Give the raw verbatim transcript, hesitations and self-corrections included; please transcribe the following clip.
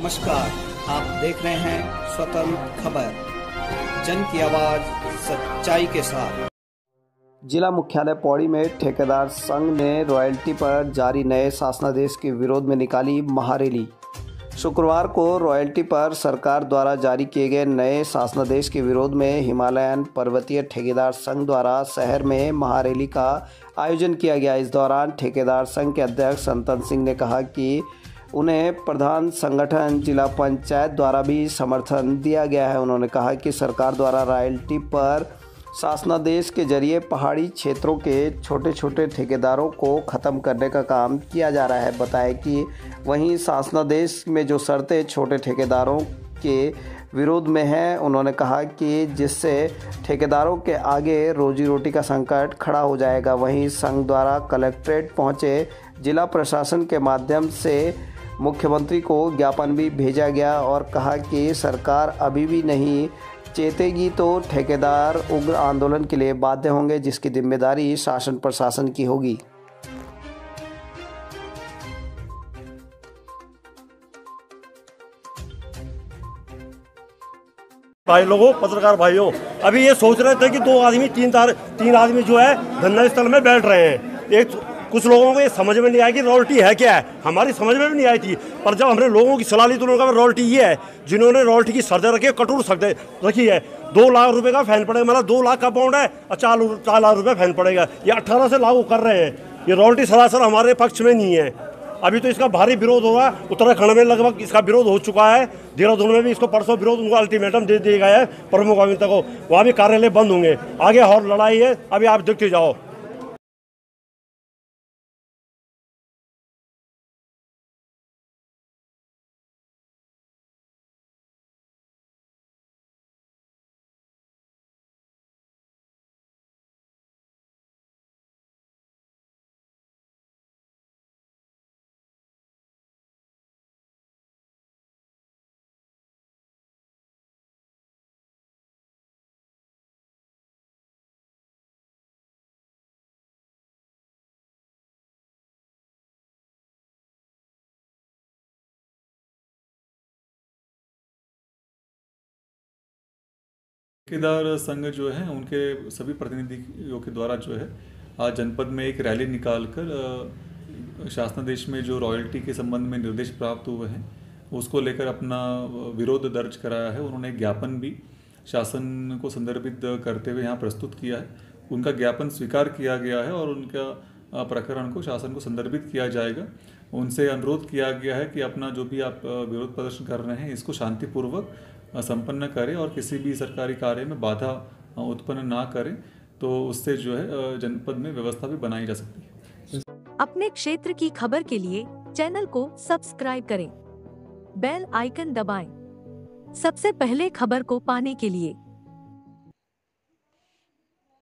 नमस्कार, आप देख रहे हैं स्वतंत्र खबर, जन की आवाज सच्चाई के साथ। जिला मुख्यालय पौड़ी में ठेकेदार संघ ने रॉयल्टी पर जारी नए शासनादेश के विरोध में निकाली महारैली। शुक्रवार को रॉयल्टी पर सरकार द्वारा जारी किए गए नए शासनादेश के विरोध में हिमालयन पर्वतीय ठेकेदार संघ द्वारा शहर में महारैली का आयोजन किया गया। इस दौरान ठेकेदार संघ के अध्यक्ष संतन सिंह ने कहा कि उन्हें प्रधान संगठन जिला पंचायत द्वारा भी समर्थन दिया गया है। उन्होंने कहा कि सरकार द्वारा रॉयल्टी पर शासनादेश के जरिए पहाड़ी क्षेत्रों के छोटे छोटे ठेकेदारों को ख़त्म करने का काम किया जा रहा है। बताया कि वहीं शासनादेश में जो शर्तें छोटे ठेकेदारों के विरोध में हैं, उन्होंने कहा कि जिससे ठेकेदारों के आगे रोजी रोटी का संकट खड़ा हो जाएगा। वहीं संघ द्वारा कलेक्ट्रेट पहुंचे जिला प्रशासन के माध्यम से मुख्यमंत्री को ज्ञापन भी भेजा गया और कहा कि सरकार अभी भी नहीं चेतेगी तो ठेकेदार उग्र आंदोलन के लिए बाध्य होंगे, जिसकी जिम्मेदारी शासन प्रशासन की होगी। भाई लोगों, पत्रकार भाइयों, अभी ये सोच रहे थे कि दो आदमी तीन तार तीन आदमी जो है धरना स्थल में बैठ रहे हैं। एक कुछ लोगों को ये समझ में नहीं आया कि रॉयल्टी है क्या है। हमारी समझ में भी नहीं आई थी, पर जब हमने लोगों की सलाह ली तो उन्होंने कहा रॉयल्टी ये है। जिन्होंने रॉयल्टी की शर्तें रखी है, कठोर शर्तें रखी है, दो लाख रुपए का फाइन पड़ेगा। मतलब दो लाख का पाउंड है और चार चार लाख रुपये फाइन पड़ेगा। ये अट्ठारह से लागू कर रहे हैं। ये रॉयल्टी सरासर हमारे पक्ष में नहीं है। अभी तो इसका भारी विरोध हो रहा है। उत्तराखंड में लगभग इसका विरोध हो चुका है। देहरादून में भी इसको परसों विरोध उनको अल्टीमेटम दे दिया गया है प्रमुख अभियंता को। वहाँ भी कार्यालय बंद होंगे। आगे और लड़ाई है, अभी आप देखते जाओ। ठेकेदार संघ जो है उनके सभी प्रतिनिधियों के द्वारा जो है आज जनपद में एक रैली निकालकर शासनादेश में जो रॉयल्टी के संबंध में निर्देश प्राप्त हुए हैं उसको लेकर अपना विरोध दर्ज कराया है। उन्होंने एक ज्ञापन भी शासन को संदर्भित करते हुए यहाँ प्रस्तुत किया है। उनका ज्ञापन स्वीकार किया गया है और उनका प्रकरण को शासन को संदर्भित किया जाएगा। उनसे अनुरोध किया गया है कि अपना जो भी आप विरोध प्रदर्शन कर रहे हैं इसको शांतिपूर्वक संपन्न करें और किसी भी सरकारी कार्य में बाधा उत्पन्न ना करें, तो उससे जो है जनपद में व्यवस्था भी बनाई जा सकती है। अपने क्षेत्र की खबर के लिए चैनल को सब्सक्राइब करें, बेल आइकन दबाएं, सबसे पहले खबर को पाने के लिए।